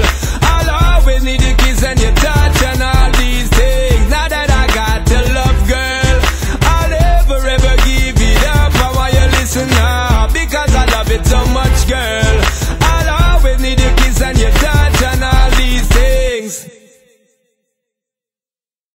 I'll always need your kiss and your touch and all these things. Now that I got to love, girl, I'll never ever give it up. I want you listen up, because I love it so much, girl.